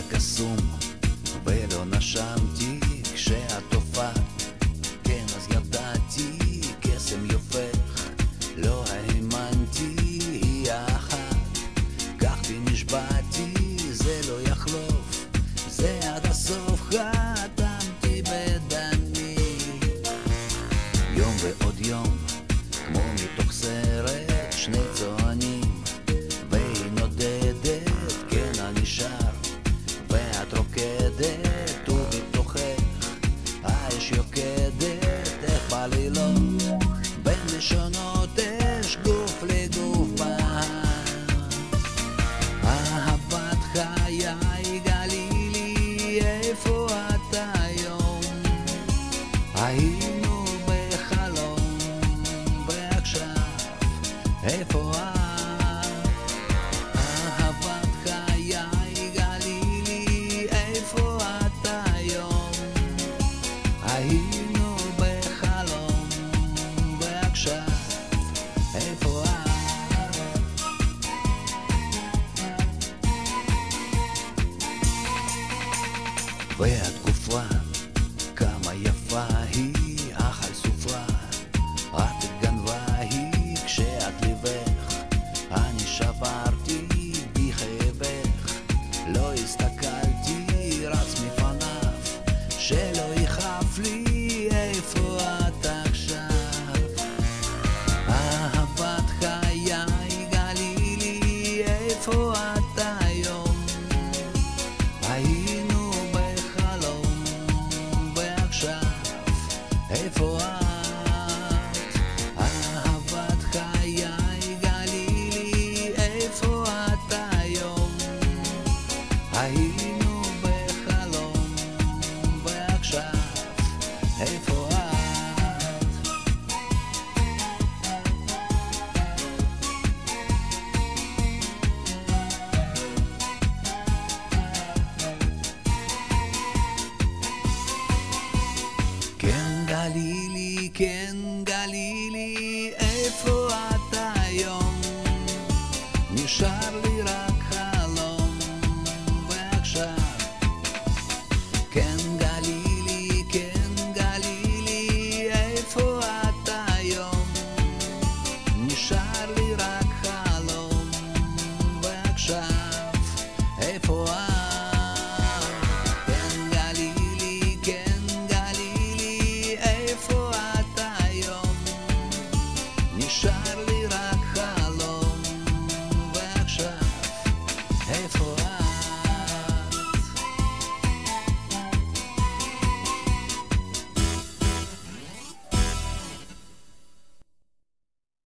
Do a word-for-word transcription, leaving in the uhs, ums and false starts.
קסום ולא נשמתי כשאת הופעת, כן אז ידעתי קסם יופך, לא האמנתי היא האחת, כך בי נשבעתי זה לא יחלוף, זה עד הסוף, חתמתי בדמי. יום ועוד יום כמו מתוך סרט, שני צוענים והיא נודדת, כן אני שר ואת רוקדת, ובתוכך האש יוקדת, איך בא לי לא בין לשונות אש גוף לגוף בהר. אהבת חיי גלילי, איפה את היום? היינו בחלום ועכשיו איפה את? אהבת חיי גלילי, איפה את היום? היינו בחלום ועכשיו איפה את? והתקופה כמה יפה היא, אך על סופרה את גנבה היא, כשאת לבך אני שברתי בכאבך, לא הסתכלתי רץ מפניו שלא יכאב לי, איפה את עכשיו? אהבת חיי גלילי, איפה את היום? היינו בחלום ועכשיו איפה את? אהבת חיי גלילי, איפה את היום? היינו בחלום ועכשיו איפה את? כן גלילי, כן גלילי, איפה את היום? נשאר לי רק חלום ועכשיו כן